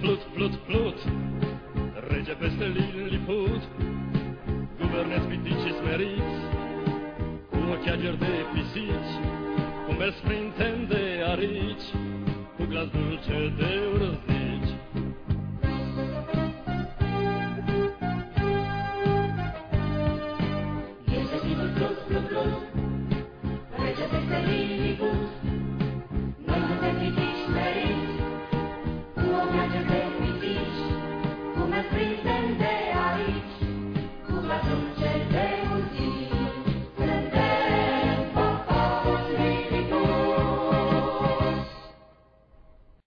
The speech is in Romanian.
plut, plut, plut, rege peste Lilliput. Guvernați pitici și smeriți, cu ochi ageri de pisici, cu mers printen de arici, cu glas dulce de urât.